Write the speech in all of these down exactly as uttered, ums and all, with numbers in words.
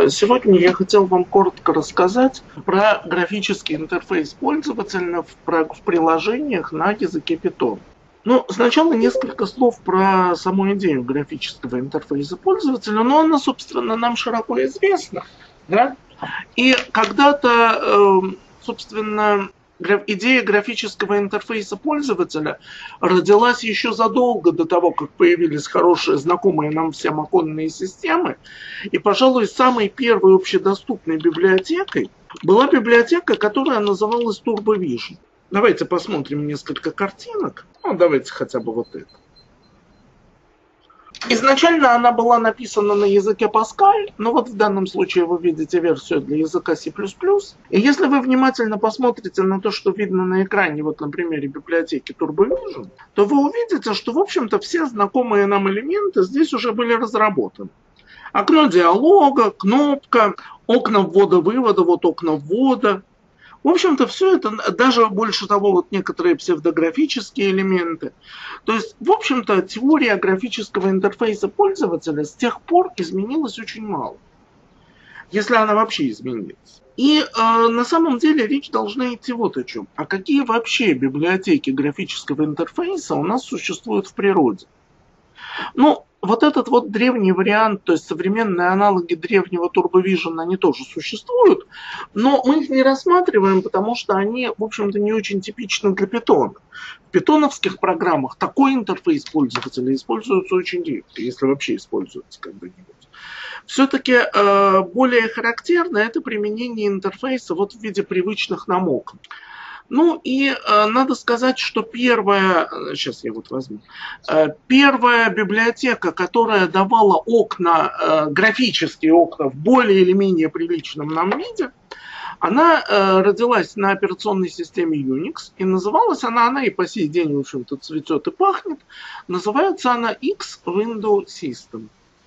Сегодня я хотел вам коротко рассказать про графический интерфейс пользователя в приложениях на языке Python. Ну, сначала несколько слов про саму идею графического интерфейса пользователя, но она, собственно, нам широко известна, да? И когда-то, собственно, идея графического интерфейса пользователя родилась еще задолго до того, как появились хорошие, знакомые нам всем оконные системы. И, пожалуй, самой первой общедоступной библиотекой была библиотека, которая называлась TurboVision. Давайте посмотрим несколько картинок. Ну, давайте хотя бы вот это. Изначально она была написана на языке Pascal, но вот в данном случае вы видите версию для языка C++. И если вы внимательно посмотрите на то, что видно на экране, вот на примере библиотеки TurboVision, то вы увидите, что, в общем-то, все знакомые нам элементы здесь уже были разработаны. Окно диалога, кнопка, окна ввода-вывода, вот окна ввода. В общем-то, все это, даже больше того, вот некоторые псевдографические элементы. То есть, в общем-то, теория графического интерфейса пользователя с тех пор изменилась очень мало. Если она вообще изменилась. И э, на самом деле речь должна идти вот о чем. А какие вообще библиотеки графического интерфейса у нас существуют в природе? Ну, вот этот вот древний вариант, то есть современные аналоги древнего TurboVision, они тоже существуют, но мы их не рассматриваем, потому что они, в общем-то, не очень типичны для Python. В питоновских программах такой интерфейс пользователя используется очень редко, если вообще используется когда-нибудь. Все-таки э, более характерно это применение интерфейса вот в виде привычных нам окон. Ну и э, надо сказать, что первая, сейчас я вот возьму, э, первая библиотека, которая давала окна, э, графические окна в более или менее приличном нам виде, она э, родилась на операционной системе Unix, и называлась она, она и по сей день, в общем-то, цветет и пахнет, называется она X-Window System.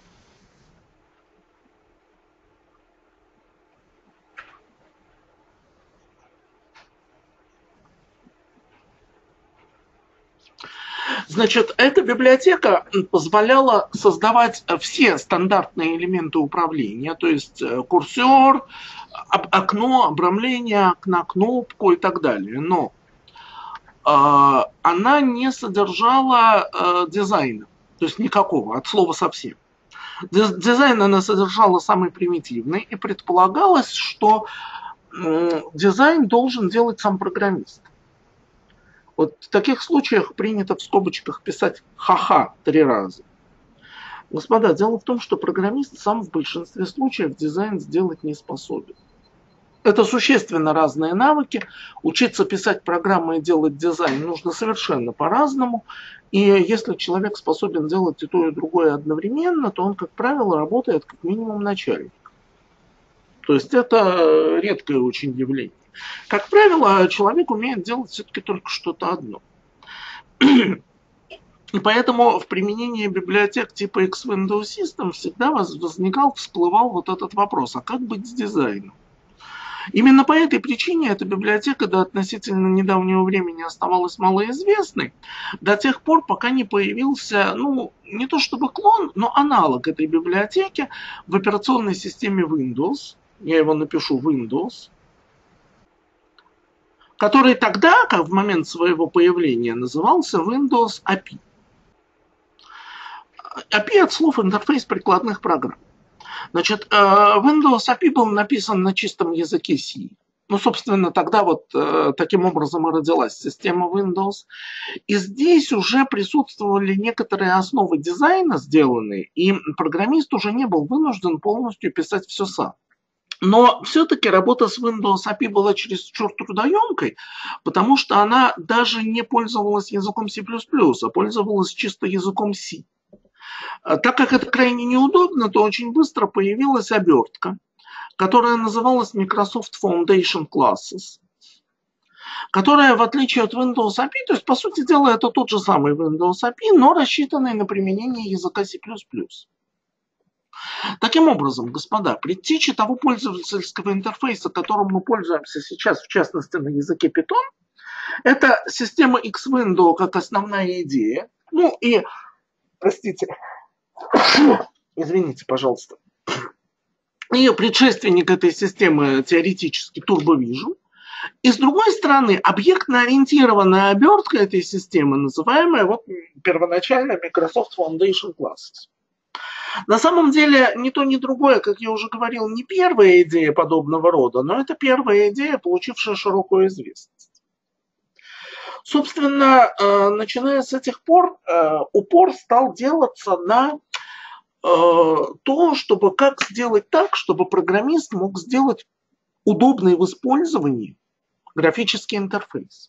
Значит, эта библиотека позволяла создавать все стандартные элементы управления, то есть курсор, окно, обрамление окна, кнопку и так далее. Но э, она не содержала э, дизайна, то есть никакого, от слова совсем. Дизайн она содержала самый примитивный, и предполагалось, что э, дизайн должен делать сам программист. Вот в таких случаях принято в скобочках писать «ха-ха» три раза. Господа, дело в том, что программист сам в большинстве случаев дизайн сделать не способен. Это существенно разные навыки. Учиться писать программы и делать дизайн нужно совершенно по-разному. И если человек способен делать и то, и другое одновременно, то он, как правило, работает как минимум начальник. То есть это редкое очень явление. Как правило, человек умеет делать все-таки только что-то одно. И поэтому в применении библиотек типа X-Window System всегда возникал, всплывал вот этот вопрос, а как быть с дизайном? Именно по этой причине эта библиотека до относительно недавнего времени оставалась малоизвестной, до тех пор, пока не появился, ну, не то чтобы клон, но аналог этой библиотеки в операционной системе Windows, я его напишу Windows, который тогда, как в момент своего появления, назывался Windows эй пи ай. эй пи ай от слов интерфейс прикладных программ. Значит, Windows эй пи ай был написан на чистом языке C. Ну, собственно, тогда вот таким образом и родилась система Windows. И здесь уже присутствовали некоторые основы дизайна сделанные, и программист уже не был вынужден полностью писать все сам. Но все-таки работа с Windows эй пи ай была чересчур трудоемкой, потому что она даже не пользовалась языком C++, а пользовалась чисто языком C. Так как это крайне неудобно, то очень быстро появилась обертка, которая называлась Microsoft Foundation Classes, которая, в отличие от Windows эй пи ай, то есть, по сути дела, это тот же самый Windows эй пи ай, но рассчитанный на применение языка C++. Таким образом, господа, предтечи того пользовательского интерфейса, которым мы пользуемся сейчас, в частности на языке Python, это система X-Window как основная идея. Ну и, простите, извините, пожалуйста, Ее предшественник этой системы теоретически TurboVision. И с другой стороны, объектно-ориентированная обертка этой системы, называемая вот первоначально Microsoft Foundation Classes. На самом деле, ни то, ни другое, как я уже говорил, не первая идея подобного рода, но это первая идея, получившая широкую известность. Собственно, начиная с этих пор, упор стал делаться на то, чтобы как сделать так, чтобы программист мог сделать удобный в использовании графический интерфейс.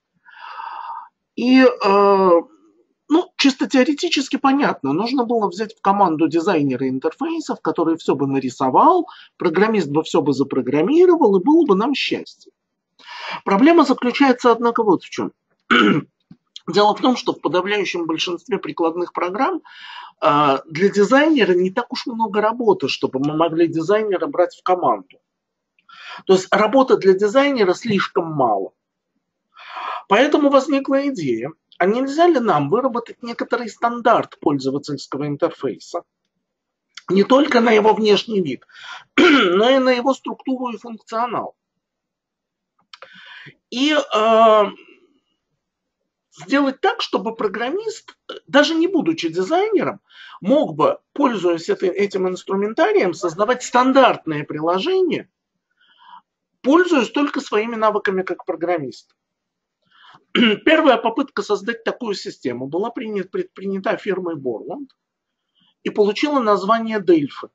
И, ну, чисто теоретически понятно, нужно было взять в команду дизайнера интерфейсов, который все бы нарисовал, программист бы все бы запрограммировал, и было бы нам счастье. Проблема заключается, однако, вот в чем. Дело в том, что в подавляющем большинстве прикладных программ для дизайнера не так уж много работы, чтобы мы могли дизайнера брать в команду. То есть работы для дизайнера слишком мало. Поэтому возникла идея, а нельзя ли нам выработать некоторый стандарт пользовательского интерфейса? Не только на его внешний вид, но и на его структуру и функционал. И э, сделать так, чтобы программист, даже не будучи дизайнером, мог бы, пользуясь это, этим инструментарием, создавать стандартные приложения, пользуясь только своими навыками как программист. Первая попытка создать такую систему была предпринята фирмой Borland и получила название Delphi.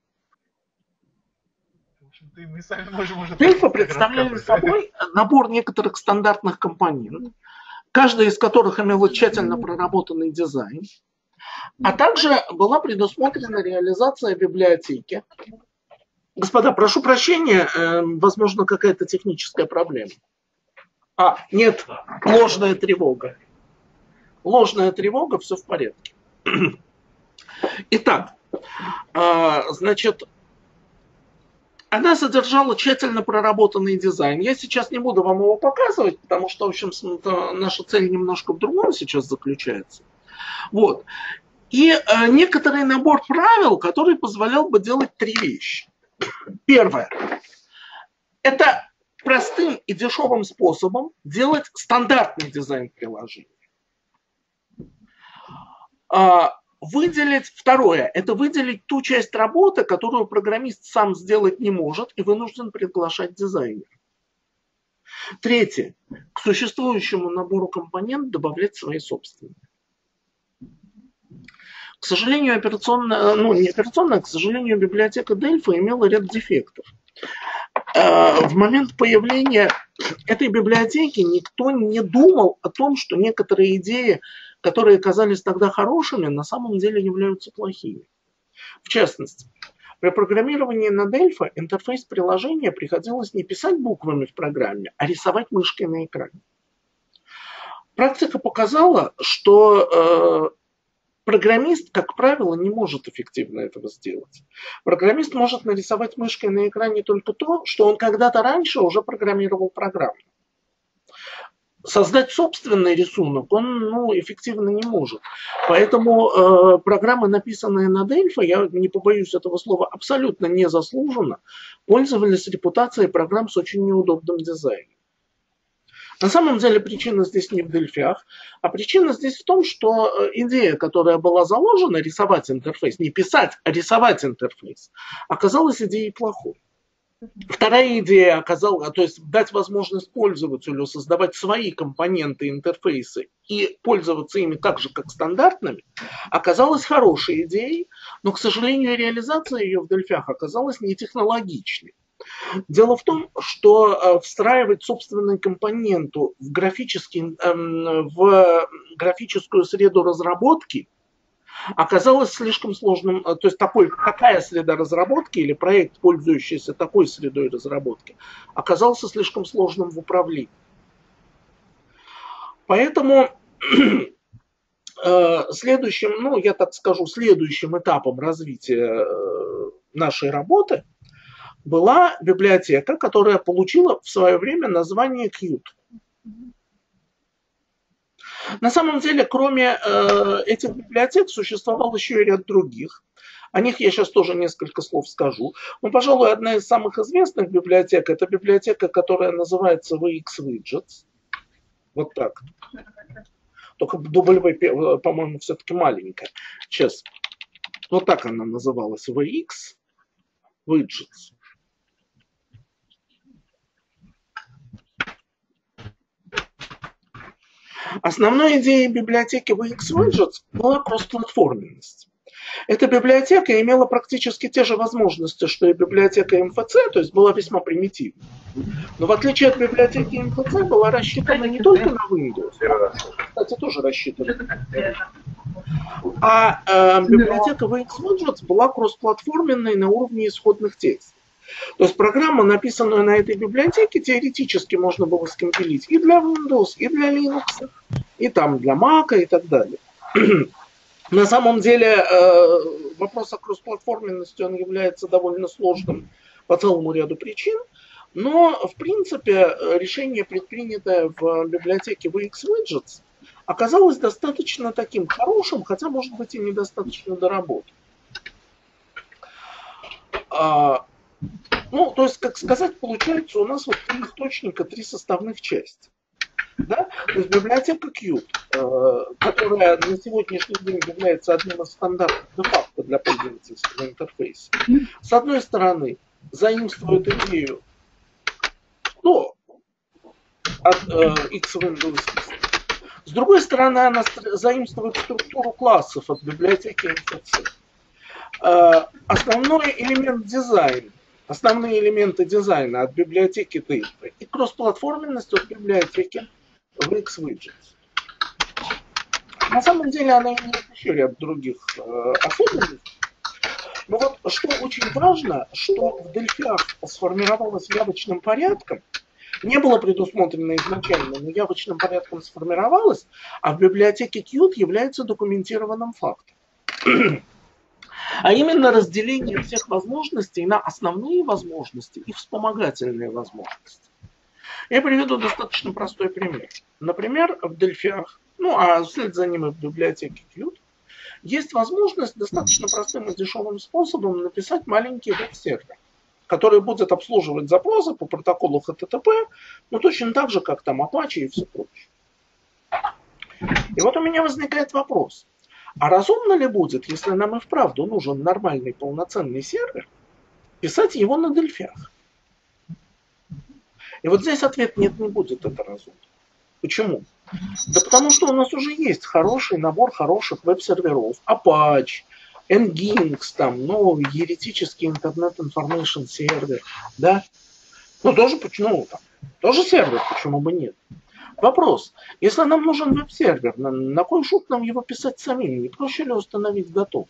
Delphi представляли собой набор некоторых стандартных компонентов, каждая из которых имела тщательно проработанный дизайн, а также была предусмотрена реализация библиотеки. Господа, прошу прощения, э, возможно, какая-то техническая проблема. А, нет, ложная тревога. Ложная тревога, все в порядке. Итак, э, значит, она содержала тщательно проработанный дизайн. Я сейчас не буду вам его показывать, потому что, в общем, наша цель немножко в другом сейчас заключается. Вот. И э, некоторый набор правил, который позволял бы делать три вещи. Первое. Это простым и дешевым способом делать стандартный дизайн приложения. Выделить, второе, это выделить ту часть работы, которую программист сам сделать не может и вынужден приглашать дизайнера. Третье, к существующему набору компонентов добавлять свои собственные. К сожалению, операционная, ну не операционная, к сожалению, библиотека Delphi имела ряд дефектов. В момент появления этой библиотеки никто не думал о том, что некоторые идеи, которые казались тогда хорошими, на самом деле являются плохими. В частности, при программировании на Delphi интерфейс приложения приходилось не писать буквами в программе, а рисовать мышкой на экране. Практика показала, что э, программист, как правило, не может эффективно этого сделать. Программист может нарисовать мышкой на экране только то, что он когда-то раньше уже программировал программу. Создать собственный рисунок он ну, эффективно не может. Поэтому э, программы, написанные на Delphi, я не побоюсь этого слова, абсолютно незаслуженно пользовались репутацией программ с очень неудобным дизайном. На самом деле причина здесь не в Дельфях, а причина здесь в том, что идея, которая была заложена, рисовать интерфейс, не писать, а рисовать интерфейс, оказалась идеей плохой. Вторая идея оказалась, то есть дать возможность пользователю создавать свои компоненты интерфейса и пользоваться ими так же, как стандартными, оказалась хорошей идеей, но, к сожалению, реализация ее в Дельфях оказалась не технологичной. Дело в том, что встраивать собственную компоненту в, графический, в графическую среду разработки оказалось слишком сложным. То есть такой, такая среда разработки или проект, пользующийся такой средой разработки, оказался слишком сложным в управлении. Поэтому следующим, ну я так скажу, следующим этапом развития нашей работы была библиотека, которая получила в свое время название Qt. На самом деле, кроме э, этих библиотек, существовал еще и ряд других. О них я сейчас тоже несколько слов скажу. Но, пожалуй, одна из самых известных библиотек – это библиотека, которая называется ви икс Widgets. Вот так. Только W, по-моему, все-таки маленькая. Сейчас. Вот так она называлась. ви икс Widgets. Основной идеей библиотеки ви икс Widgets была кроссплатформенность. Эта библиотека имела практически те же возможности, что и библиотека эм эф цэ, то есть была весьма примитивна. Но в отличие от библиотеки эм эф цэ была рассчитана не только на Windows, кстати, тоже рассчитана, а э, библиотека ви икс Widgets была кроссплатформенной на уровне исходных текстов. То есть программу, написанную на этой библиотеке, теоретически можно было скомпилить и для Windows, и для Linux, и там для Mac, и так далее. На самом деле вопрос о кроссплатформенности он является довольно сложным по целому ряду причин, но в принципе решение, предпринятое в библиотеке ви икс Widgets, оказалось достаточно таким хорошим, хотя может быть и недостаточно доработанным. Ну, то есть, как сказать, получается у нас вот три источника, три составных части. Да? То есть библиотека Qt, э, которая на сегодняшний день является одним из стандартов де-факто для пользовательского интерфейса, с одной стороны, заимствует идею ну, от э, X-Windows. С другой стороны, она заимствует структуру классов от библиотеки эм эф цэ. Э, основной элемент дизайна, основные элементы дизайна от библиотеки Data и кроссплатформенность от библиотеки ви икс Widgets. На самом деле она имеет еще ряд других э, особенностей. Но вот что очень важно, что в Дельфиах сформировалось явочным порядком, не было предусмотрено изначально, но явочным порядком сформировалось, а в библиотеке Qt является документированным фактом. А именно разделение всех возможностей на основные возможности и вспомогательные возможности. Я приведу достаточно простой пример. Например, в Дельфиах, ну а вслед за ним и в библиотеке Qt, есть возможность достаточно простым и дешевым способом написать маленький веб-сервер, который будет обслуживать запросы по протоколу эйч ти ти пи, ну точно так же, как там Apache и все прочее. И вот у меня возникает вопрос. А разумно ли будет, если нам и вправду нужен нормальный полноценный сервер, писать его на Дельфиах? И вот здесь ответ нет, не будет это разумно. Почему? Да потому что у нас уже есть хороший набор хороших веб-серверов. Apache, Nginx, там, ну, еретический Internet Information сервер, да? Ну, тоже, почему там? Тоже сервер, почему бы нет? Вопрос. Если нам нужен веб-сервер, на, на кой шут нам его писать самим? Не проще ли установить готов?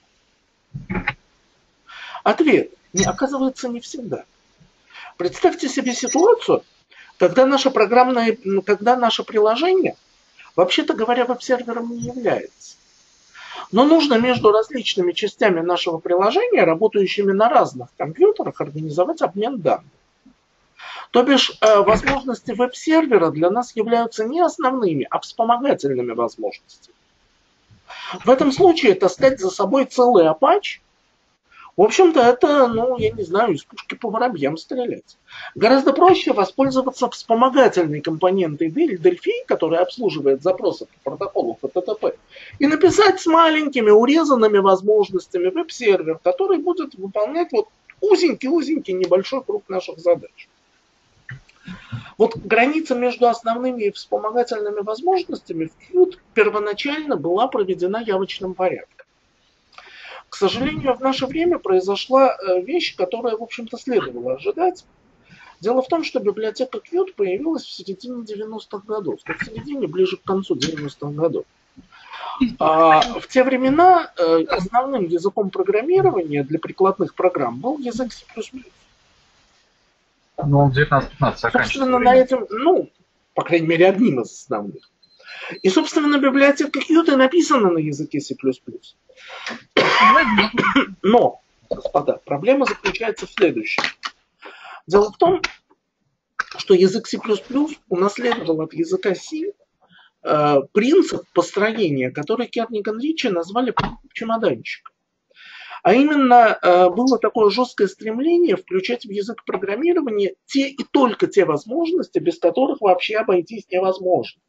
Ответ. Не, оказывается, не всегда. Представьте себе ситуацию, когда наше программное, когда наше приложение, вообще-то говоря, веб-сервером не является. Но нужно между различными частями нашего приложения, работающими на разных компьютерах, организовать обмен данными. То бишь, э, возможности веб-сервера для нас являются не основными, а вспомогательными возможностями. В этом случае таскать за собой целый Apache, в общем-то, это, ну, я не знаю, из пушки по воробьям стрелять. Гораздо проще воспользоваться вспомогательной компонентой Delphi, которая обслуживает запросы по протоколу эйч ти ти пи, и написать с маленькими урезанными возможностями веб-сервер, который будет выполнять вот узенький-узенький небольшой круг наших задач. Вот граница между основными и вспомогательными возможностями в Qt первоначально была проведена явочным порядком. К сожалению, в наше время произошла вещь, которая, в общем-то, следовало ожидать. Дело в том, что библиотека Qt появилась в середине девяностых годов, в середине, ближе к концу девяностых годов. А в те времена основным языком программирования для прикладных программ был язык си плюс плюс. Ну, он девятнадцать пятнадцать Собственно, на этом, ну, по крайней мере, одним из основных. И, собственно, библиотека Qt написана на языке си плюс плюс. Но, господа, проблема заключается в следующем. Дело в том, что язык си плюс плюс унаследовал от языка C э, принцип построения, который Керниган Ричи назвали чемоданчиком. А именно было такое жесткое стремление включать в язык программирования те и только те возможности, без которых вообще обойтись невозможно.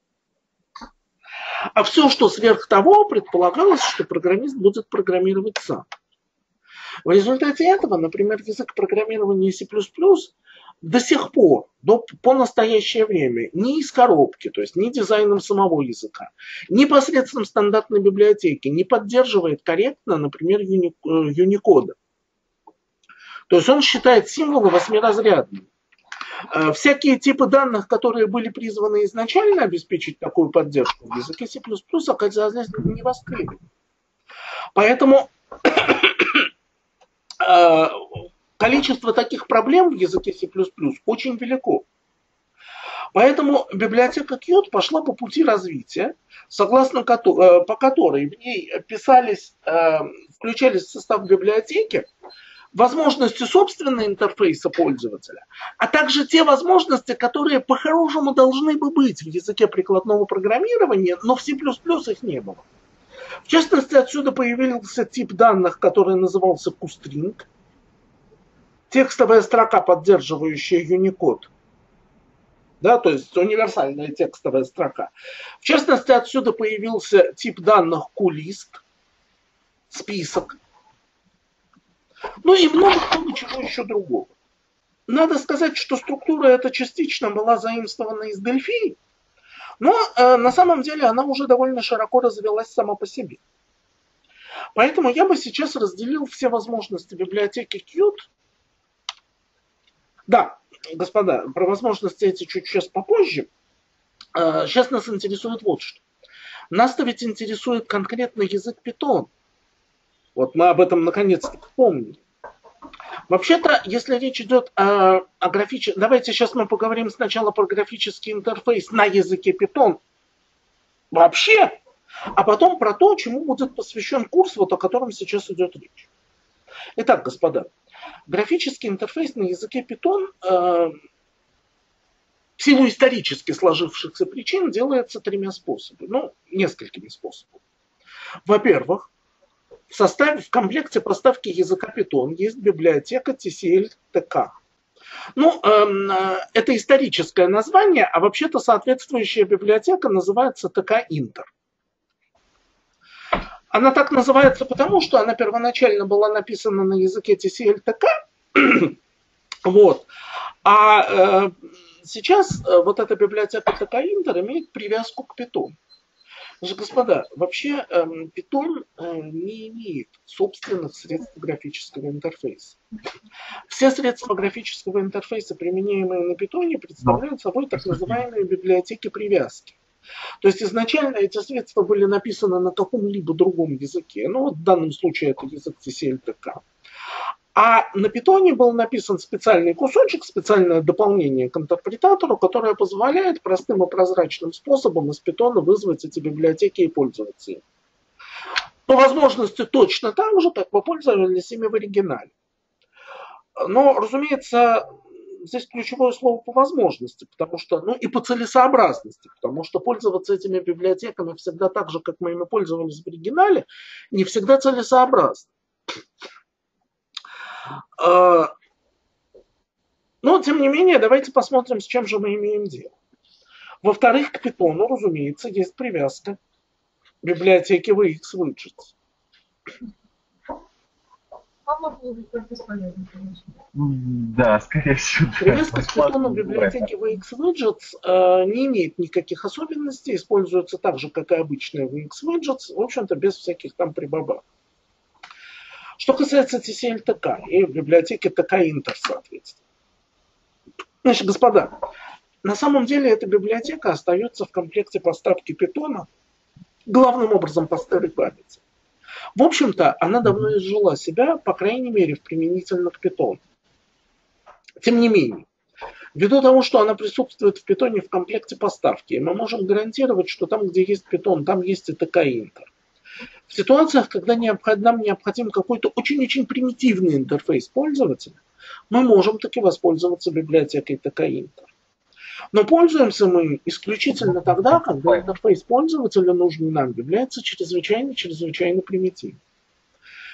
А все, что сверх того, предполагалось, что программист будет программировать сам. В результате этого, например, язык программирования C++ до сих пор, до, по настоящее время, ни из коробки, то есть ни дизайном самого языка, ни посредством стандартной библиотеки не поддерживает корректно, например, Unicode. То есть он считает символы восьмиразрядными. Всякие типы данных, которые были призваны изначально обеспечить такую поддержку в языке C++, оказались не востребованы. Поэтому количество таких проблем в языке C++ очень велико. Поэтому библиотека Qt пошла по пути развития, согласно которой, по которой в ней писались, включались в состав библиотеки возможности собственного интерфейса пользователя, а также те возможности, которые по-хорошему должны бы быть в языке прикладного программирования, но в C++ их не было. В частности, отсюда появился тип данных, который назывался QString, текстовая строка, поддерживающая Unicode. Да, то есть универсальная текстовая строка. В частности, отсюда появился тип данных QList, список. Ну и много-много чего еще другого. Надо сказать, что структура эта частично была заимствована из Delphi, но э, на самом деле она уже довольно широко развилась сама по себе. Поэтому я бы сейчас разделил все возможности библиотеки Qt. Да, господа, про возможности эти чуть сейчас попозже. Э, сейчас нас интересует вот что. Нас-то ведь интересует конкретно язык Python. Вот мы об этом наконец-то помнили. Вообще-то, если речь идет о, о графическом... Давайте сейчас мы поговорим сначала про графический интерфейс на языке Python. Вообще. А потом про то, чему будет посвящен курс, вот о котором сейчас идет речь. Итак, господа, графический интерфейс на языке Python э, в силу исторически сложившихся причин делается тремя способами. Ну, несколькими способами. Во-первых, в составе, в комплекте поставки языка Python есть библиотека ти си эл ти кей. Ну, э, это историческое название, а вообще-то соответствующая библиотека называется ти кей-Inter. Она так называется потому, что она первоначально была написана на языке ти си эл ти кей. Вот. А э, сейчас э, вот эта библиотека ти кей-Inter имеет привязку к Python. Же, господа, вообще э, Python э, не имеет собственных средств графического интерфейса. Все средства графического интерфейса, применяемые на Python, представляют собой так называемые библиотеки привязки. То есть изначально эти средства были написаны на каком-либо другом языке. Ну вот в данном случае это язык ти си эл ти кей. А на Python был написан специальный кусочек, специальное дополнение к интерпретатору, которое позволяет простым и прозрачным способом из Python вызвать эти библиотеки и пользоваться ими. По возможности точно так же, как мы пользовались ими в оригинале. Но, разумеется, здесь ключевое слово по возможности, потому что, ну и по целесообразности, потому что пользоваться этими библиотеками всегда так же, как мы ими пользовались в оригинале, не всегда целесообразно. Но, тем не менее, давайте посмотрим, с чем же мы имеем дело. Во-вторых, к Python, разумеется, есть привязка библиотеки ви экс Widgets. Да, скорее всего. Привязка к Python библиотеки ви экс Widgets э, не имеет никаких особенностей, используется так же, как и обычная ви экс Widgets, в общем-то, без всяких там прибабах. Что касается ти си эл ти кей и библиотеки ти кей-Inter, соответственно. Значит, господа, на самом деле эта библиотека остается в комплекте поставки Python главным образом по старой памяти. В общем-то, она давно изжила себя, по крайней мере, применительно к Python. Тем не менее, ввиду того, что она присутствует в Python в комплекте поставки, мы можем гарантировать, что там, где есть Python, там есть и ти кей-Inter. В ситуациях, когда нам необходим какой-то очень-очень примитивный интерфейс пользователя, мы можем таки воспользоваться библиотекой ти кей-Inter. Но пользуемся мы исключительно тогда, когда интерфейс пользователя, нужный нам, является чрезвычайно-чрезвычайно примитивным.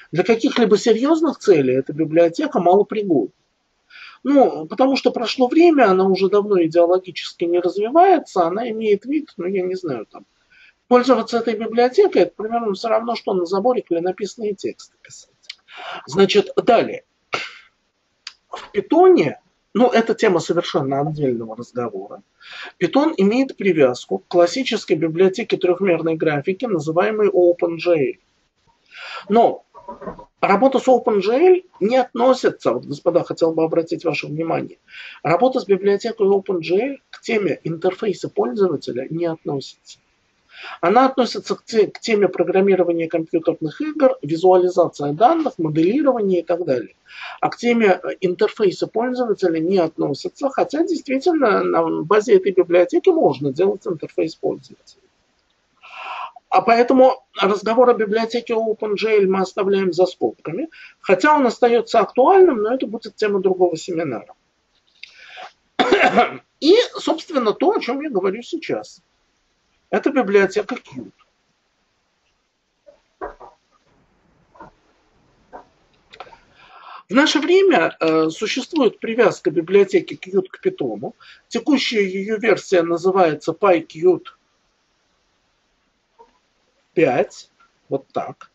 Для каких-либо серьезных целей эта библиотека малопригодна. Ну, потому что прошло время, она уже давно идеологически не развивается, она имеет вид, ну, я не знаю, там, пользоваться этой библиотекой, это примерно все равно, что на заборе клинописные тексты писать. Значит, далее. В питоне, ну, это тема совершенно отдельного разговора, Python имеет привязку к классической библиотеке трехмерной графики, называемой OpenGL. Но работа с OpenGL не относится, вот, господа, хотел бы обратить ваше внимание, работа с библиотекой OpenGL к теме интерфейса пользователя не относится. Она относится к теме программирования компьютерных игр, визуализация данных, моделирования и так далее. А к теме интерфейса пользователя не относится, хотя действительно на базе этой библиотеки можно делать интерфейс пользователя. А поэтому разговор о библиотеке OpenGL мы оставляем за скобками, хотя он остается актуальным, но это будет тема другого семинара. И, собственно, то, о чем я говорю сейчас. Это библиотека Qt. В наше время э, существует привязка библиотеки Qt к Python. Текущая ее версия называется PyQt пять. Вот так.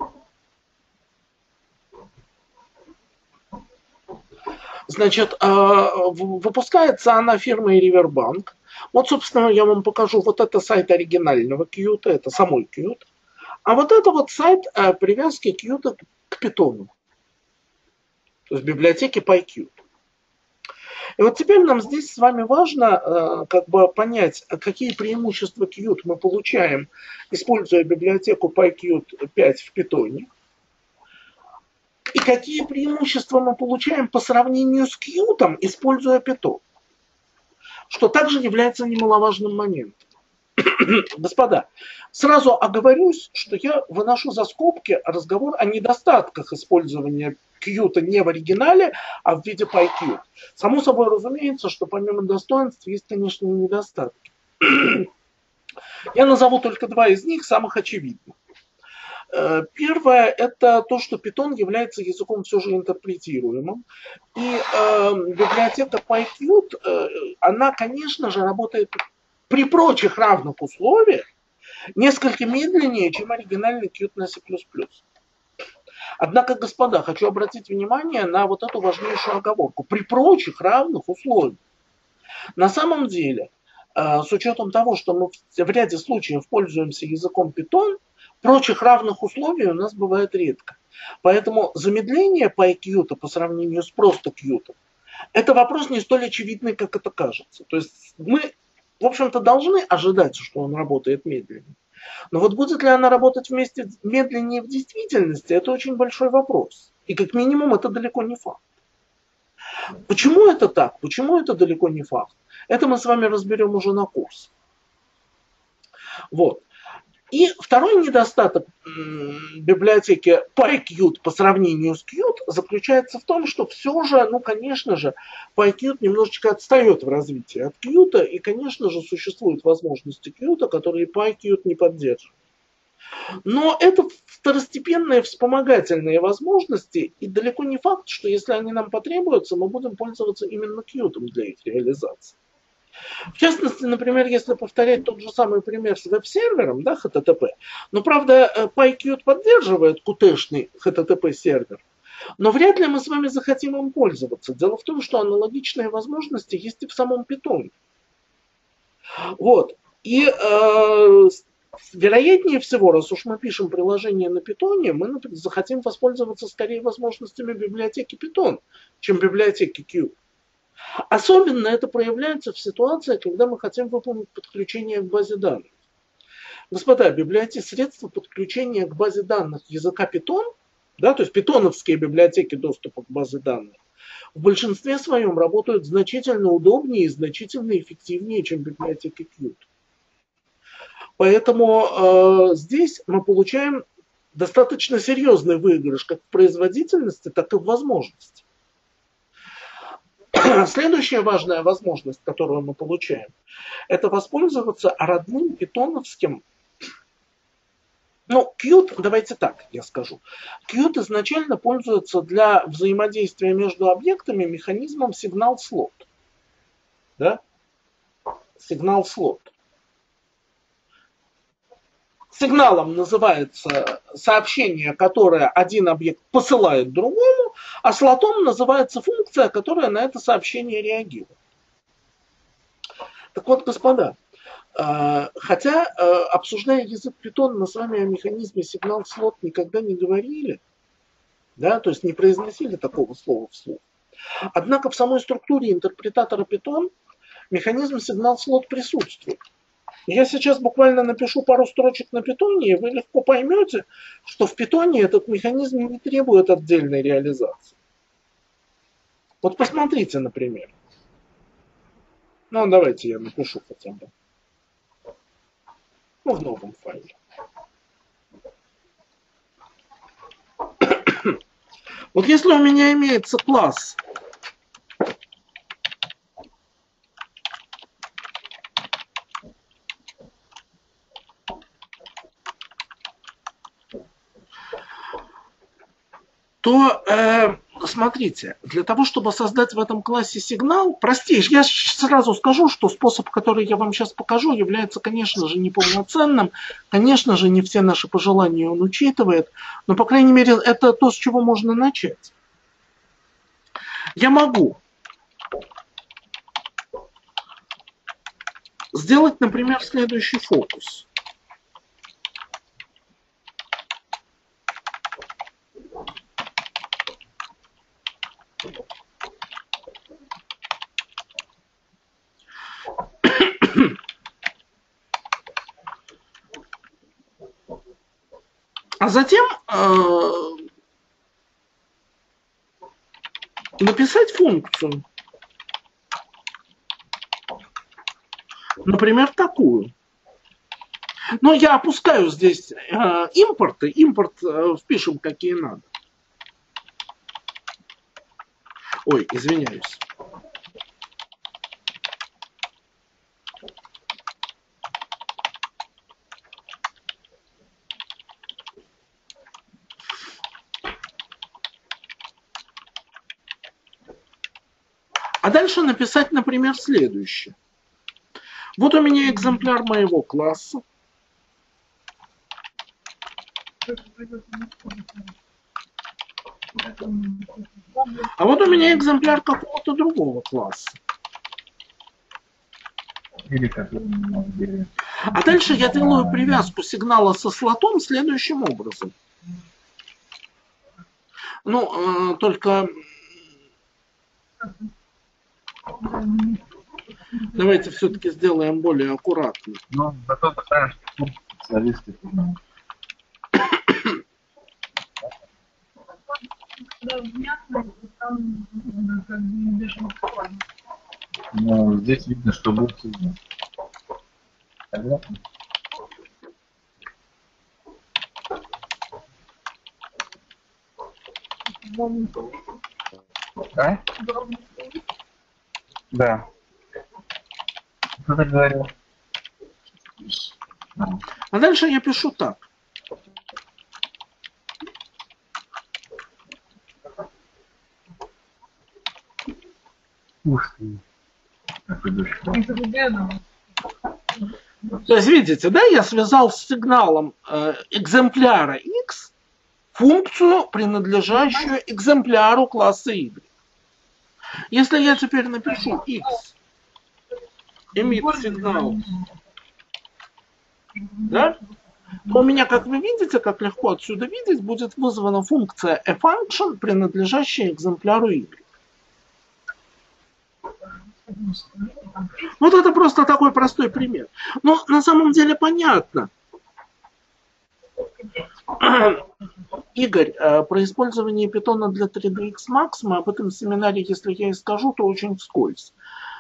Значит, э, выпускается она фирмой Riverbank. Вот, собственно, я вам покажу. Вот это сайт оригинального Qt, это самой Qt. А вот это вот сайт э, привязки Qt к Python. То есть библиотеки PyQt. И вот теперь нам здесь с вами важно э, как бы понять, какие преимущества Qt мы получаем, используя библиотеку PyQt пять в Python. И какие преимущества мы получаем по сравнению с Qt, используя Python. Что также является немаловажным моментом. Господа, сразу оговорюсь, что я выношу за скобки разговор о недостатках использования Qt не в оригинале, а в виде PyQt. Само собой разумеется, что помимо достоинств есть, конечно, и недостатки. Я назову только два из них, самых очевидных. Первое – это то, что Python является языком все же интерпретируемым. И э, библиотека PyQt, э, она, конечно же, работает при прочих равных условиях несколько медленнее, чем оригинальный Qt на C++. Однако, господа, хочу обратить внимание на вот эту важнейшую оговорку. При прочих равных условиях. На самом деле, э, с учетом того, что мы в ряде случаев пользуемся языком Python, прочих равных условий у нас бывает редко. Поэтому замедление PyQt по сравнению с просто Qt это вопрос не столь очевидный, как это кажется. То есть мы, в общем-то, должны ожидать, что он работает медленнее. Но вот будет ли она работать вместе медленнее в действительности, это очень большой вопрос. И как минимум это далеко не факт. Почему это так? Почему это далеко не факт? Это мы с вами разберем уже на курсе. Вот. И второй недостаток библиотеки PyQt по сравнению с Qt заключается в том, что все же, ну, конечно же, PyQt немножечко отстает в развитии от Qt, и, конечно же, существуют возможности Qt, которые PyQt не поддерживает. Но это второстепенные вспомогательные возможности, и далеко не факт, что если они нам потребуются, мы будем пользоваться именно Qt для их реализации. В частности, например, если повторять тот же самый пример с веб-сервером, да, эйч ти ти пи, но, правда, PyQt поддерживает Qt-шный эйч ти ти пи-сервер, но вряд ли мы с вами захотим им пользоваться. Дело в том, что аналогичные возможности есть и в самом Python. Вот. И э, вероятнее всего, раз уж мы пишем приложение на Python, мы захотим воспользоваться скорее возможностями библиотеки Python, чем библиотеки Qt. Особенно это проявляется в ситуации, когда мы хотим выполнить подключение к базе данных. Господа, библиотеки, средства подключения к базе данных языка Python, да, то есть питоновские библиотеки доступа к базе данных, в большинстве своем работают значительно удобнее и значительно эффективнее, чем библиотеки Qt. Поэтому э, здесь мы получаем достаточно серьезный выигрыш как в производительности, так и в возможности. Следующая важная возможность, которую мы получаем, это воспользоваться родным питоновским, ну, Qt, давайте так я скажу. Qt изначально пользуется для взаимодействия между объектами механизмом сигнал-слот. Да? Сигнал-слот. Сигналом называется сообщение, которое один объект посылает другому, а слотом называется функция, которая на это сообщение реагирует. Так вот, господа, хотя, обсуждая язык Python, мы с вами о механизме сигнал-слот никогда не говорили, да, то есть не произносили такого слова вслух. Однако в самой структуре интерпретатора Python механизм сигнал-слот присутствует. Я сейчас буквально напишу пару строчек на питоне, и вы легко поймете, что в питоне этот механизм не требует отдельной реализации. Вот посмотрите, например. Ну, давайте я напишу хотя бы. Ну, в новом файле. Вот если у меня имеется класс то э, смотрите, для того, чтобы создать в этом классе сигнал, простейший, я сразу скажу, что способ, который я вам сейчас покажу, является, конечно же, неполноценным, конечно же, не все наши пожелания он учитывает, но, по крайней мере, это то, с чего можно начать. Я могу сделать, например, следующий фокус. А затем э, написать функцию. Например, такую. Но я опускаю здесь э, импорты. Импорт э, впишем какие надо. Ой, извиняюсь. А дальше написать, например, следующее. Вот у меня экземпляр моего класса. А вот у меня экземпляр какого-то другого класса. А дальше я делаю привязку сигнала со слотом следующим образом. Ну, э, только... Давайте все-таки сделаем более аккуратно. Ну, зато такая, что специалисты. Ну, здесь видно, что будет. Понятно? А? Да. Кто так говорил? А дальше я пишу так. Ух ты. То есть, видите, да, я связал с сигналом э, экземпляра X функцию, принадлежащую экземпляру класса Y. Если я теперь напишу X emit сигнал, да, то у меня, как вы видите, как легко отсюда видеть, будет вызвана функция aFunction, принадлежащая экземпляру Y. Вот это просто такой простой пример. Но на самом деле понятно. Игорь, про использование питона для три дэ икс Max мы об этом семинаре, если я и скажу, то очень вскользь.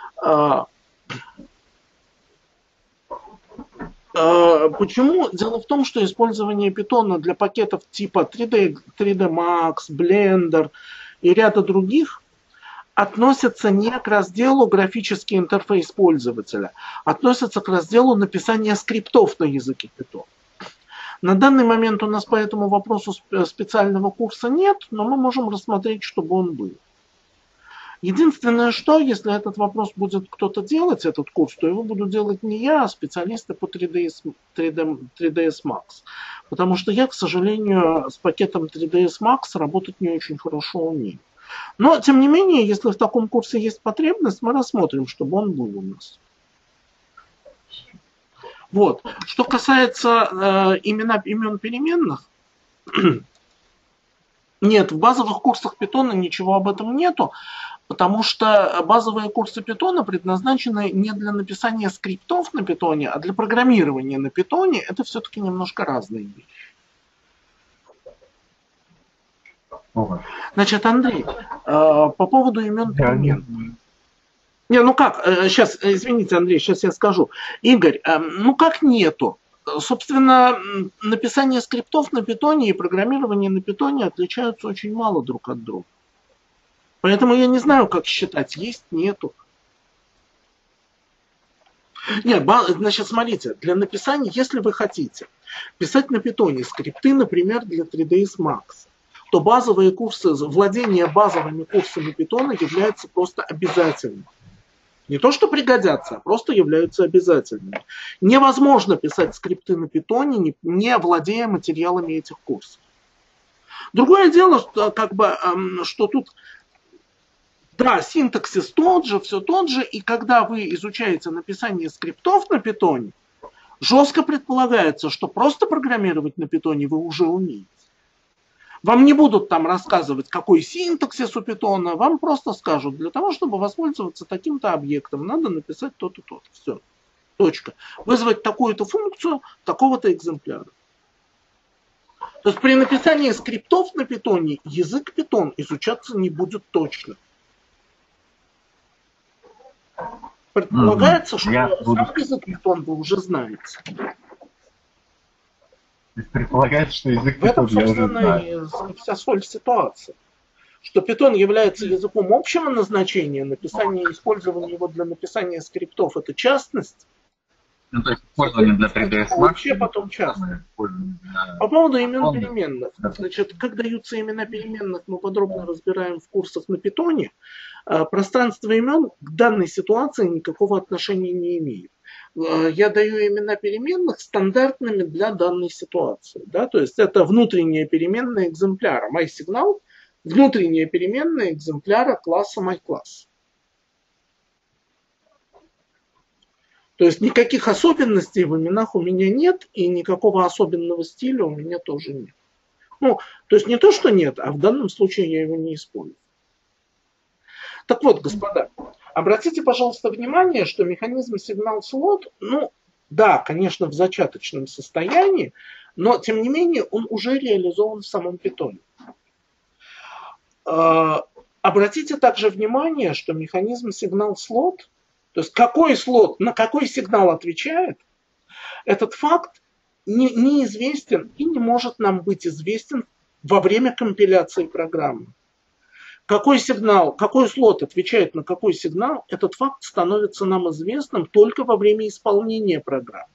Почему? Дело в том, что использование питона для пакетов типа три дэ, три дэ Max, Blender и ряда других относятся не к разделу графический интерфейс пользователя, относятся к разделу написания скриптов на языке Python. На данный момент у нас по этому вопросу специального курса нет, но мы можем рассмотреть, чтобы он был. Единственное, что, если этот вопрос будет кто-то делать, этот курс, то его буду делать не я, а специалисты по три дэ эс, три дэ, три дэ эс Max. Потому что я, к сожалению, с пакетом три дэ эс Max работать не очень хорошо умею. Но, тем не менее, если в таком курсе есть потребность, мы рассмотрим, чтобы он был у нас. Вот. Что касается э, имена, имен переменных, нет, в базовых курсах Python ничего об этом нету, потому что базовые курсы Python предназначены не для написания скриптов на Python, а для программирования на Python. Это все-таки немножко разные вещи. Значит, Андрей, э, по поводу имен переменных. Не, ну как, сейчас, извините, Андрей, сейчас я скажу. Игорь, ну как нету? Собственно, написание скриптов на питоне и программирование на питоне отличаются очень мало друг от друга. Поэтому я не знаю, как считать, есть, нету. Нет, значит, смотрите, для написания, если вы хотите писать на питоне скрипты, например, для три дэ эс Max, то базовые курсы, владение базовыми курсами питона является просто обязательным. Не то, что пригодятся, а просто являются обязательными. Невозможно писать скрипты на питоне, не, не владея материалами этих курсов. Другое дело, что, как бы, что тут, да, синтаксис тот же, все тот же, и когда вы изучаете написание скриптов на питоне, жестко предполагается, что просто программировать на питоне вы уже умеете. Вам не будут там рассказывать, какой синтаксис у питона, вам просто скажут, для того, чтобы воспользоваться таким-то объектом, надо написать то-то, то-то. Все. Точка. Вызвать такую-то функцию, такого-то экземпляра. То есть при написании скриптов на питоне язык питон изучаться не будет точно. Предполагается, что Я сам буду... язык питон вы уже знаете. Предполагается, что язык в этом, питон я уже знаю. собственно, вся соль ситуации. Что питон является языком общего назначения, написание и использование его для написания скриптов – это частность. Ну, то есть использование для три дэ эс Max. Вообще потом частность. По поводу имен переменных. Значит, как даются имена переменных, мы подробно разбираем в курсах на питоне. Пространство имен к данной ситуации никакого отношения не имеет. Я даю имена переменных стандартными для данной ситуации. Да? То есть это внутренняя переменная экземпляра. MySignal – внутренняя переменная экземпляра класса MyClass. То есть никаких особенностей в именах у меня нет, и никакого особенного стиля у меня тоже нет. Ну, то есть не то, что нет, а в данном случае я его не использую. Так вот, господа, обратите, пожалуйста, внимание, что механизм сигнал-слот, ну, да, конечно, в зачаточном состоянии, но, тем не менее, он уже реализован в самом питоне. Обратите также внимание, что механизм сигнал-слот, то есть какой слот на какой сигнал отвечает, этот факт не, неизвестен и не может нам быть известен во время компиляции программы. Какой сигнал, какой слот отвечает на какой сигнал, этот факт становится нам известным только во время исполнения программы.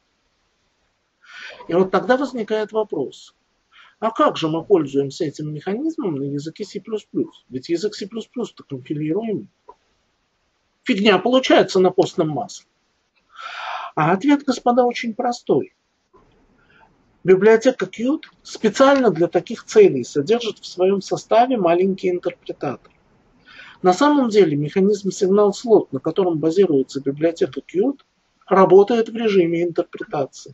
И вот тогда возникает вопрос, а как же мы пользуемся этим механизмом на языке си плюс плюс? Ведь язык си плюс плюс-то компилируемый. Фигня получается на постном масле. А ответ, господа, очень простой. Библиотека Qt специально для таких целей содержит в своем составе маленький интерпретатор. На самом деле механизм сигнал-слот, на котором базируется библиотека Qt, работает в режиме интерпретации.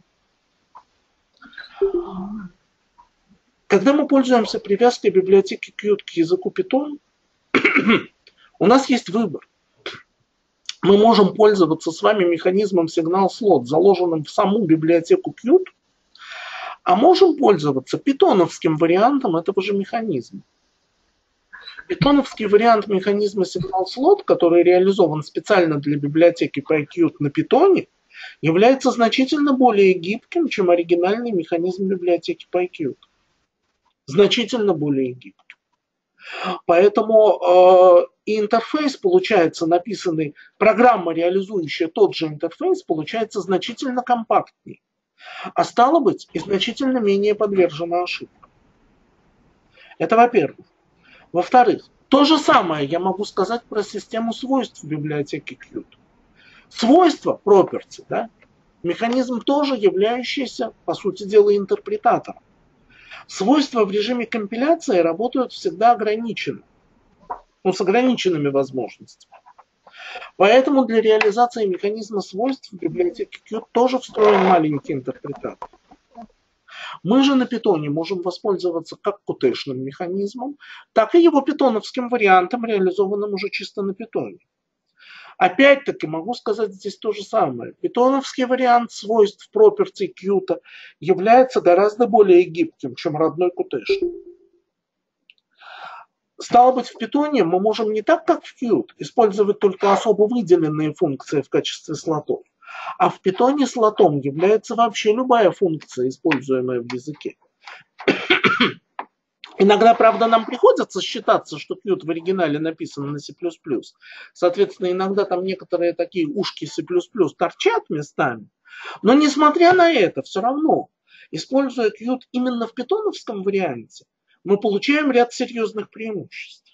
Когда мы пользуемся привязкой библиотеки Qt к языку Python, у нас есть выбор. Мы можем пользоваться с вами механизмом сигнал-слот, заложенным в саму библиотеку Qt, а можем пользоваться питоновским вариантом этого же механизма. Питоновский вариант механизма сигнал-слот, который реализован специально для библиотеки PyQt на питоне, является значительно более гибким, чем оригинальный механизм библиотеки PyQt. Значительно более гибким. Поэтому э, и интерфейс получается написанный, программа, реализующая тот же интерфейс, получается значительно компактнее. А стало быть, и значительно менее подвержена ошибкам. Это во-первых. Во-вторых, то же самое я могу сказать про систему свойств в библиотеке Qt. Свойства, property, да, механизм тоже являющийся, по сути дела, интерпретатором. Свойства в режиме компиляции работают всегда ограниченно, ну, с ограниченными возможностями. Поэтому для реализации механизма свойств в библиотеке Qt тоже встроен маленький интерпретатор. Мы же на питоне можем воспользоваться как кутешным механизмом, так и его питоновским вариантом, реализованным уже чисто на питоне. Опять-таки могу сказать здесь то же самое. Питоновский вариант свойств property Qt является гораздо более гибким, чем родной кутешный. Стало быть, в питоне мы можем не так, как в Qt, использовать только особо выделенные функции в качестве слотов, а в питоне слотом является вообще любая функция, используемая в языке. Иногда, правда, нам приходится считаться, что Qt в оригинале написан на C++. Соответственно, иногда там некоторые такие ушки C++ торчат местами. Но несмотря на это, все равно, используя Qt именно в питоновском варианте, мы получаем ряд серьезных преимуществ.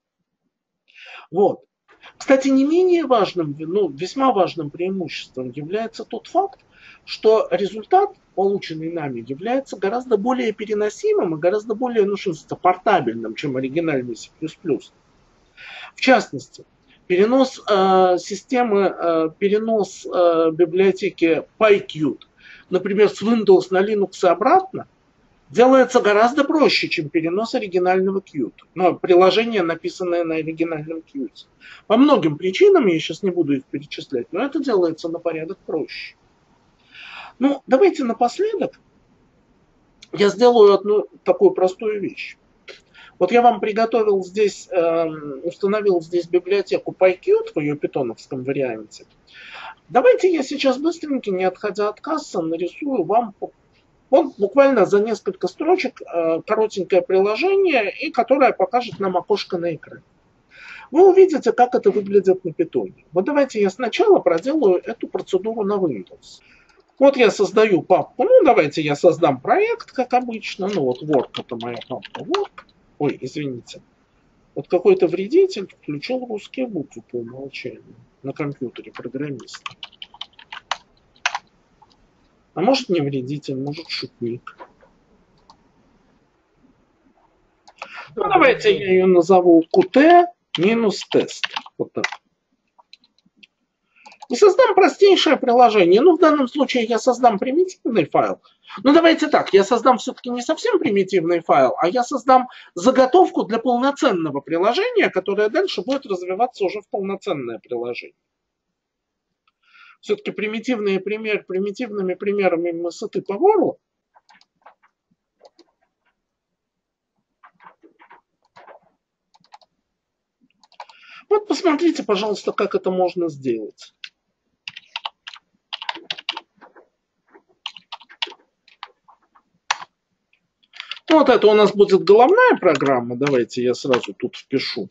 Вот. Кстати, не менее важным, ну, весьма важным преимуществом является тот факт, что результат, полученный нами, является гораздо более переносимым и гораздо более, ну, что называется, портабельным, чем оригинальный C++. В частности, перенос э, системы, э, перенос э, библиотеки PyQt, например, с Windows на Linux и обратно, делается гораздо проще, чем перенос оригинального Qt. Но приложение, написанное на оригинальном Qt. По многим причинам, я сейчас не буду их перечислять, но это делается на порядок проще. Ну, давайте напоследок я сделаю одну такую простую вещь. Вот я вам приготовил здесь, э, установил здесь библиотеку PyQt в ее питоновском варианте. Давайте я сейчас быстренько, не отходя от кассы, нарисую вам вот буквально за несколько строчек э, коротенькое приложение, и которое покажет нам окошко на экране. Вы увидите, как это выглядит на питоне. Вот давайте я сначала проделаю эту процедуру на Windows. Вот я создаю папку. Ну, давайте я создам проект, как обычно. Ну, вот Work, это моя папка Work. Ой, извините. Вот какой-то вредитель включил русские буквы по умолчанию на компьютере программиста. А может не вредитель, может шутник. Ну, давайте я ее назову Qt минус тест. Вот так. И создам простейшее приложение. Ну, в данном случае я создам примитивный файл. Ну, давайте так, я создам все-таки не совсем примитивный файл, а я создам заготовку для полноценного приложения, которое дальше будет развиваться уже в полноценное приложение. Все-таки примитивные пример, примитивными примерами мы сыты по горло. Вот посмотрите, пожалуйста, как это можно сделать. Вот это у нас будет головная программа. Давайте я сразу тут впишу.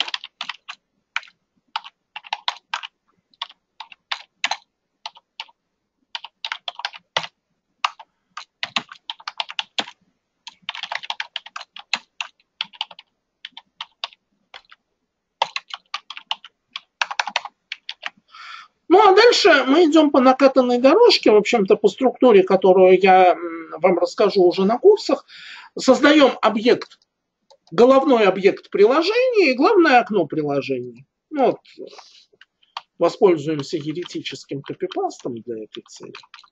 Ну, а дальше мы идем по накатанной дорожке, в общем-то, по структуре, которую я вам расскажу уже на курсах. Создаем объект, головной объект приложения и главное окно приложения. Ну, вот, воспользуемся еретическим копипастом для этой цели.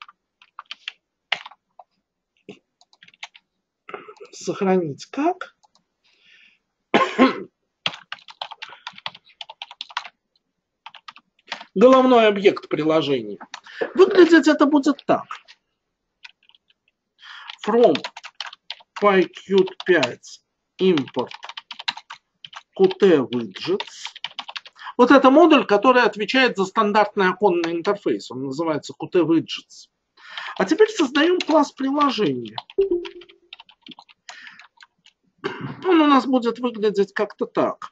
Сохранить как. Головной объект приложения. Выглядеть это будет так. From PyQt пять import Qt widgets. Вот это модуль, который отвечает за стандартный оконный интерфейс. Он называется Qt widgets. А теперь создаем класс приложения. Он у нас будет выглядеть как-то так.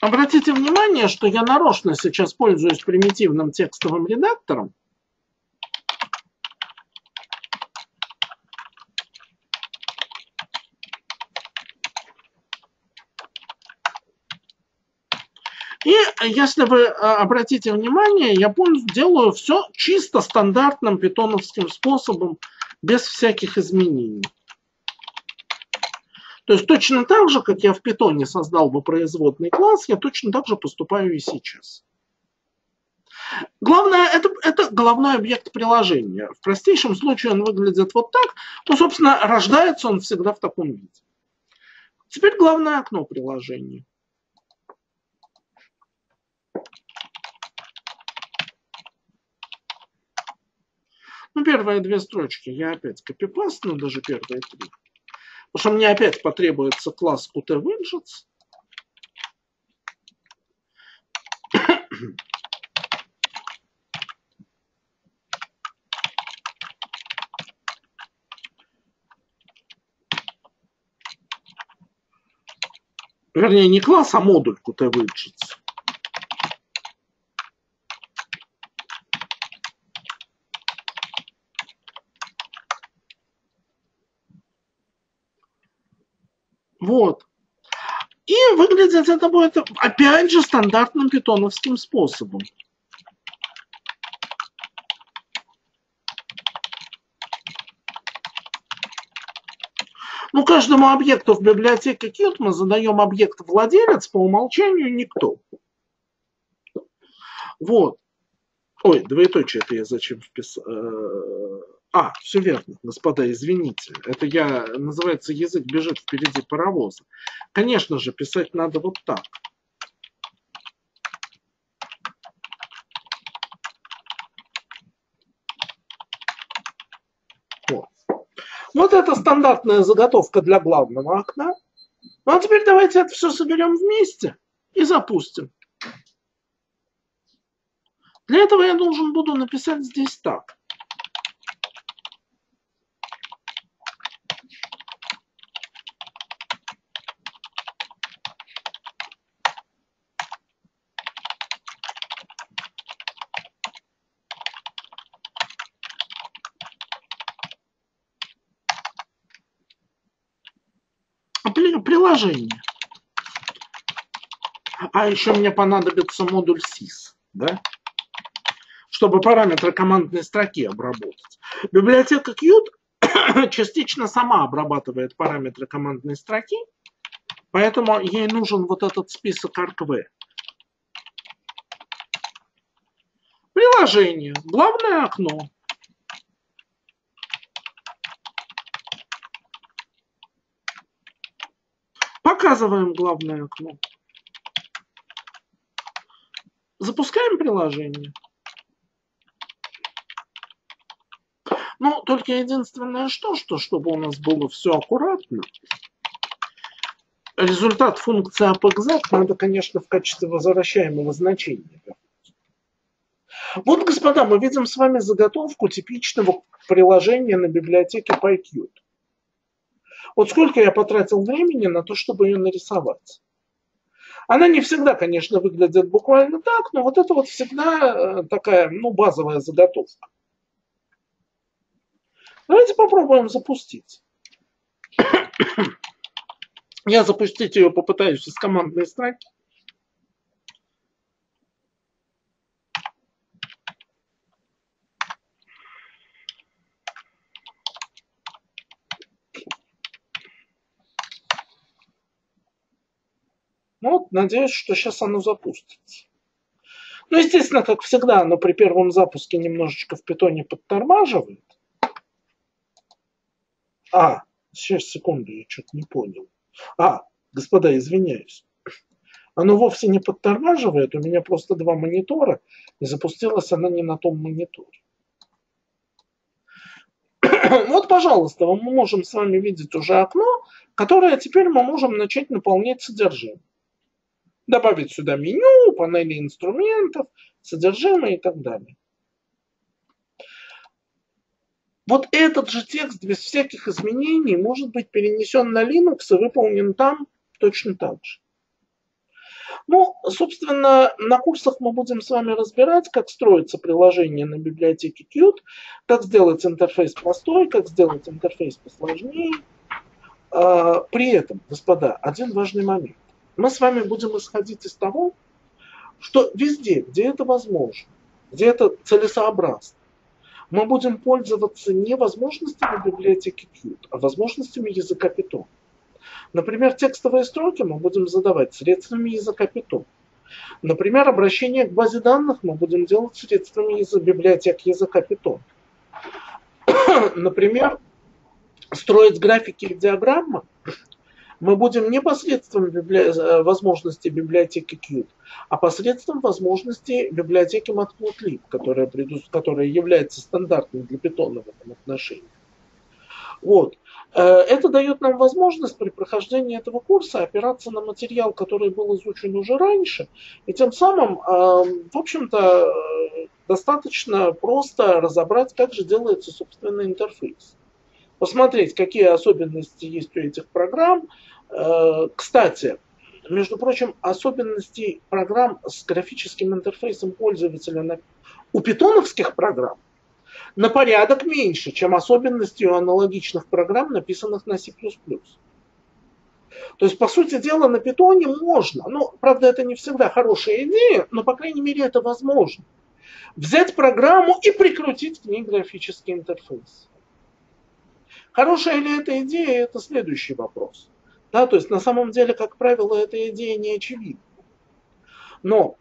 Обратите внимание, что я нарочно сейчас пользуюсь примитивным текстовым редактором. И если вы обратите внимание, я делаю все чисто стандартным питоновским способом, без всяких изменений. То есть точно так же, как я в питоне создал бы производный класс, я точно так же поступаю и сейчас. Главное, это, это головной объект приложения. В простейшем случае он выглядит вот так. Ну, собственно, рождается он всегда в таком виде. Теперь главное окно приложения. Ну, первые две строчки я опять копипастну, даже первые три. Потому что мне опять потребуется класс QtWidgets. Вернее, не класс, а модуль QtWidgets. Вот. И выглядит это будет, опять же, стандартным питоновским способом. Ну, каждому объекту в библиотеке Qt мы задаем объект владелец, по умолчанию никто. Вот. Ой, двоеточие это я зачем вписал? А, все верно, господа, извините. Это я, называется, язык бежит впереди паровоза. Конечно же, писать надо вот так. Вот. Вот это стандартная заготовка для главного окна. Ну а теперь давайте это все соберем вместе и запустим. Для этого я должен буду написать здесь так. Приложение. А еще мне понадобится модуль sys, да? Чтобы параметры командной строки обработать. Библиотека Qt частично сама обрабатывает параметры командной строки, поэтому ей нужен вот этот список argv. Приложение. Главное окно. Показываем главное окно. Запускаем приложение. Ну, только единственное что, что, чтобы у нас было все аккуратно, результат функции apexec надо, конечно, в качестве возвращаемого значения. Вот, господа, мы видим с вами заготовку типичного приложения на библиотеке PyQt. Вот сколько я потратил времени на то, чтобы ее нарисовать. Она не всегда, конечно, выглядит буквально так, но вот это вот всегда такая, ну, базовая заготовка. Давайте попробуем запустить. Я запустить ее попытаюсь из командной строки. Вот, надеюсь, что сейчас оно запустится. Ну, естественно, как всегда, оно при первом запуске немножечко в питоне подтормаживает. А, сейчас, секунду, я что-то не понял. А, господа, извиняюсь. Оно вовсе не подтормаживает, у меня просто два монитора, и запустилась она не на том мониторе. Вот, пожалуйста, мы можем с вами видеть уже окно, которое теперь мы можем начать наполнять содержимым. Добавить сюда меню, панели инструментов, содержимое и так далее. Вот этот же текст без всяких изменений может быть перенесен на Linux и выполнен там точно так же. Ну, собственно, на курсах мы будем с вами разбирать, как строится приложение на библиотеке Qt, как сделать интерфейс простой, как сделать интерфейс посложнее. При этом, господа, один важный момент. Мы с вами будем исходить из того, что везде, где это возможно, где это целесообразно, мы будем пользоваться не возможностями библиотеки Qt, а возможностями языка Python. Например, текстовые строки мы будем задавать средствами языка Python. Например, обращение к базе данных мы будем делать средствами из библиотек языка Python. Например, строить графики и диаграммы мы будем не посредством библи... возможностей библиотеки Qt, а посредством возможностей библиотеки Matplotlib, которая, предус... которая является стандартной для Python в этом отношении. Вот. Это дает нам возможность при прохождении этого курса опираться на материал, который был изучен уже раньше, и тем самым, в общем-то, достаточно просто разобрать, как же делается собственный интерфейс. Посмотреть, какие особенности есть у этих программ. Кстати, между прочим, особенностей программ с графическим интерфейсом пользователя у питоновских программ на порядок меньше, чем особенности у аналогичных программ, написанных на C++. То есть, по сути дела, на питоне можно, ну, правда, это не всегда хорошая идея, но, по крайней мере, это возможно, взять программу и прикрутить к ней графический интерфейс. Хорошая ли эта идея, это следующий вопрос. Да, то есть, на самом деле, как правило, эта идея не очевидна. Но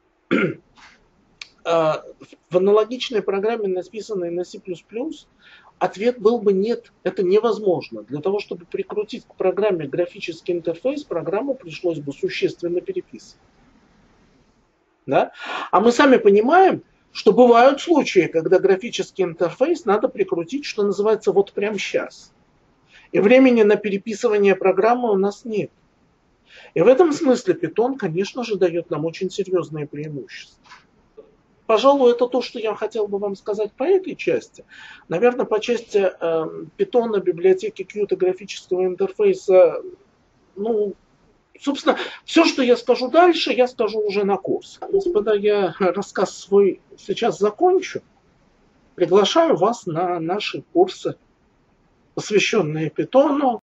в аналогичной программе, написанной на C++, ответ был бы нет, это невозможно. Для того, чтобы прикрутить к программе графический интерфейс, программу пришлось бы существенно переписывать. Да? А мы сами понимаем, что бывают случаи, когда графический интерфейс надо прикрутить, что называется, вот прямо сейчас. И времени на переписывание программы у нас нет. И в этом смысле Python, конечно же, дает нам очень серьезные преимущества. Пожалуй, это то, что я хотел бы вам сказать по этой части. Наверное, по части э, Python, библиотеки Qt, графического интерфейса, ну, собственно, все, что я скажу дальше, я скажу уже на курсе. Господа, я рассказ свой сейчас закончу. Приглашаю вас на наши курсы, посвященные Python.